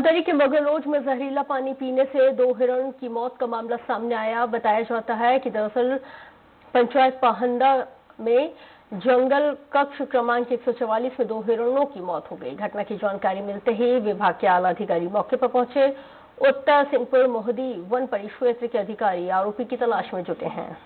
दरी के मगर रोड में जहरीला पानी पीने से 2 हिरण की मौत का मामला सामने आया। बताया जाता है कि दरअसल पंचायत पाहंदा में जंगल कक्ष क्रमांक 144 में 2 हिरणों की मौत हो गई। घटना की जानकारी मिलते ही विभाग के आला अधिकारी मौके पर पहुंचे। उत्तर सिंहपुर मोहदी वन परिक्षेत्र के अधिकारी आरोपी की तलाश में जुटे हैं।